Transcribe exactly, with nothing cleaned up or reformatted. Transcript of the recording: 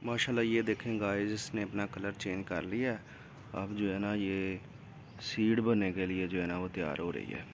माशाल्लाह ये देखें गाइस, इसने अपना कलर चेंज कर लिया। अब जो है ना ये सीड बनने के लिए जो है ना वो तैयार हो रही है।